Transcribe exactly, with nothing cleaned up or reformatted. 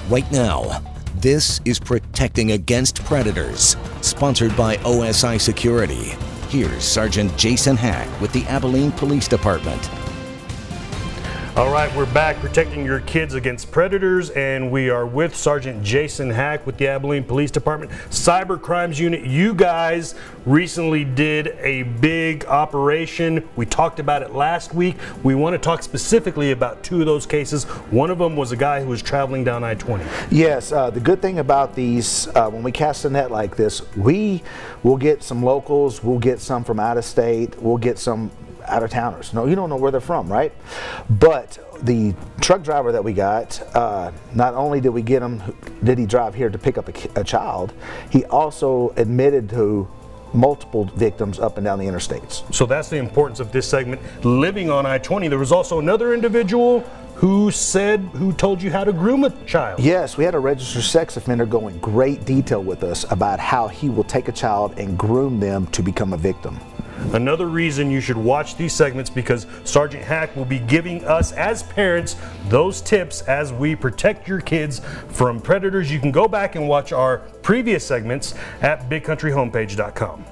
Right now, this is Protecting Against Predators, sponsored by O S I Security. Here's Sergeant Jason Hack with the Abilene Police Department. All right, we're back protecting your kids against predators, and we are with Sergeant Jason Hack with the Abilene Police Department Cyber Crimes Unit. You guys recently did a big operation. We talked about it last week. We want to talk specifically about two of those cases. One of them was a guy who was traveling down I twenty. Yes, uh, the good thing about these, uh, when we cast a net like this, we will get some locals, we'll get some from out of state, we'll get some out of towners. No, you don't know where they're from, right? But the truck driver that we got, uh, not only did we get him, did he drive here to pick up a, a child, he also admitted to multiple victims up and down the interstates. So that's the importance of this segment. Living on I twenty, there was also another individual who said, who told you how to groom a child. Yes, we had a registered sex offender go in great detail with us about how he will take a child and groom them to become a victim. Another reason you should watch these segments, because Sergeant Hack will be giving us as parents those tips as we protect your kids from predators. You can go back and watch our previous segments at big country homepage dot com.